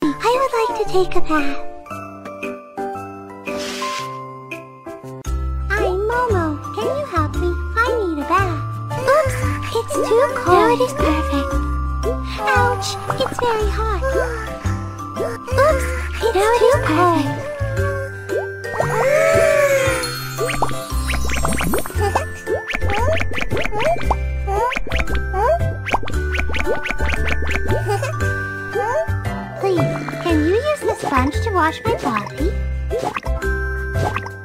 I would like to take a bath. I'm Momo. Can you help me? I need a bath. Oops! It's too cold. Now it is perfect. Ouch! It's very hot. Oops! It's too cold. Please, can you use the sponge to wash my body?